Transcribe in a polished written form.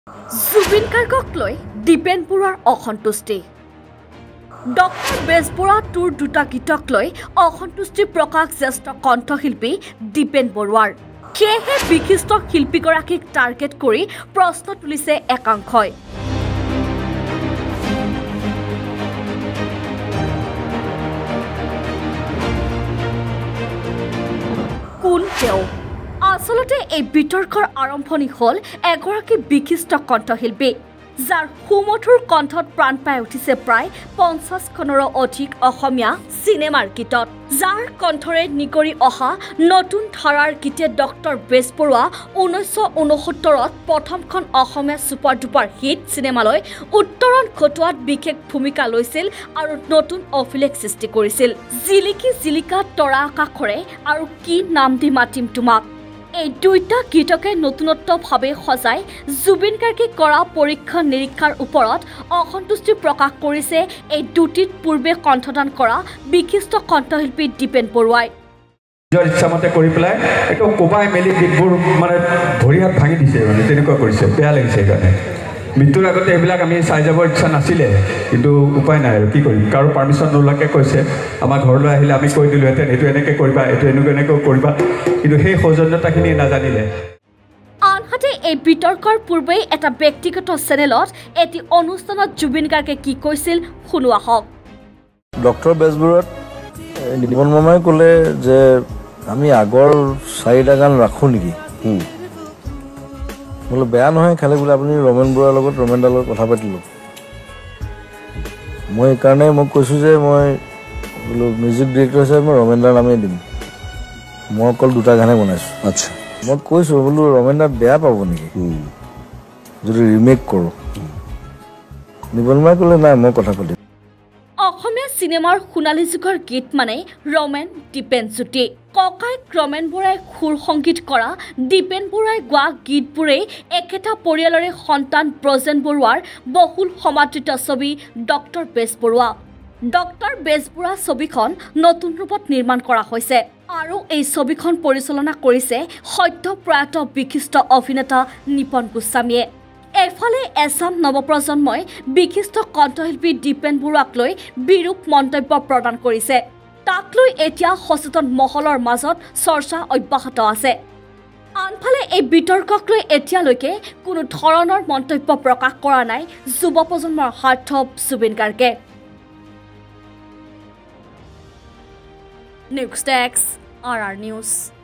জুবিন গাৰ্গক লৈ দীপেন বৰুৱাৰ অসন্তুষ্টি ডক্টৰ বেজবৰুৱা টুৰ দুটা গীতক লৈ অসন্তুষ্টি প্ৰকাশ জ্যেষ্ঠ কণ্ঠশিল্পী দীপেন বৰুৱাৰ সেয়েহে বিশিষ্ট শিল্পীগৰাকীক টাৰ্গেট কৰি প্ৰশ্ন তুলিছে একাংশই কোন তেওঁ আসলতে এই বিতৰ্কৰ আৰম্ভণি হ'ল এগৰাকী বিশিষ্ট কণ্ঠশিল্পী যাৰ সুমধুৰ কণ্ঠত প্ৰাণ পাই উঠিছে প্ৰায় 50খনৰো অধিক অসমীয়া চিনেমাৰ গীতত যাৰ কণ্ঠৰে নিগৰি অহা নতুন ধাৰাৰ গীতে ডক্টৰ বেজবৰুৱা 1969ত প্ৰথমখন অসমীয়া ছুপাৰ ডুপাৰ হিট চিনেমালৈ উত্তৰণ ঘটোৱাত বিশেষ ভূমিকা লৈছিল আৰু নতুন অভিলেখ সৃষ্টি কৰিছিল জিলিকি জিলিকা তৰা আকাশৰে আৰু কি নাম দি মাতিম তোমাক এই দুইটা গীতকে নতুনত্বভাৱে সজাই জুবিন গাৰ্গে কৰা পৰীক্ষা নিৰীক্ষাৰ ওপৰত অসন্তুষ্টি প্ৰকাশ কৰিছে এই দুটিত পূৰ্বে কণ্ঠদান কৰা বিশিষ্ট কণ্ঠশিল্পী দীপেন বৰুৱাই নিজৰ ইচ্ছামতে কৰি পেলাই একদম কোবাই মেলি গীতবোৰ মানে ভৰি হাত ভাঙি দিছে মানে তেনেকুৱা কৰিছে বেয়া লাগিছে সেইকাৰণে মৃত্যুৰ আগতে এইবিলাক আমি চাই যাবৰ ইচ্ছা নাছিলে কিন্তু উপায় নাই আৰু কি কৰিম কাৰো পাৰ্মিশ্যন নোলোৱাকৈ কৈছে আমাৰ ঘৰলৈ আহিলে আমি কৈ দিলোহেঁতেন এইটো এনেকৈ কৰিবা এইটো এনেকৈ কৰিবা কিন্তু সেই সৌজন্যতাখিনি নাজানিলে আনহাতে এই বিতৰ্কৰ পূৰ্বেই এটা ব্যক্তিগত চেনেলত এটি অনুষ্ঠানত জুবিন গাৰ্গে কি কৈছিল শুনোৱা হওক ডক্টৰ বেজবৰুৱাত নিপন মামাই ক'লে যে আমি আগৰ 4টা গান ৰাখোঁ নেকি বোলে বেয়া নহয় খালি বোলে আপুনি ৰমেন বৰুৱাৰ লগত ৰমেন দাৰ লগত কথা পাতিলোঁ মই সেইকাৰণে মোক কৈছোঁ যে মই বোলো মিউজিক ডিৰেক্টৰ হিচাপে মই ৰমেন দাৰ নামেই দিম মই অকল 2টা গানহে বনাইছোঁ আচ্ছা মই কৈছোঁ বোলো ৰমেন দাৰ বেয়া পাব নেকি যদি ৰিমেক কৰোঁ নিপন মামাই ক'লে নাই মই কথা পাতিম অসমীয়া চিনেমাৰ সোণালী যুগৰ গীত মানে ৰমেন দীপেন জ্যোতি ককাইক ৰমেন বৰাই সুৰ সংগীত কৰা দীপেন বৰাই গোৱা গীতবোৰেই একেটা পৰিয়ালৰে সন্তান ব্ৰজেন বৰুৱাৰ বহুল সমাদৃত ছবি ডক্টৰ বেজবৰুৱা ডক্টৰ বেজবৰুৱা ছবিখন নতুন ৰূপত নিৰ্মাণ কৰা হৈছে আৰু এই ছবিখন পৰিচালনা কৰিছে সদ্য প্ৰয়াত বিশিষ্ট অভিনেতা নিপন গোস্বামীয়ে এফালে এছাম নৱপ্ৰজন্মই বিশিষ্ট কণ্ঠশিল্পী দীপেন বৰুৱাক লৈ বিৰূপ মন্তব্য প্ৰদান কৰিছে তাক লৈ এতিয়া সচেতন মহলৰ মাজত চৰ্চা অব্যাহত আছে আনফালে এই বিতৰ্কক লৈ এতিয়ালৈকে কোনো ধৰণৰ মন্তব্য প্ৰকাশ কৰা নাই যুৱ প্ৰজন্মৰ হাৰ্থব জুবিন গাৰ্গে নিউজ ডেস্ক RR নিউজ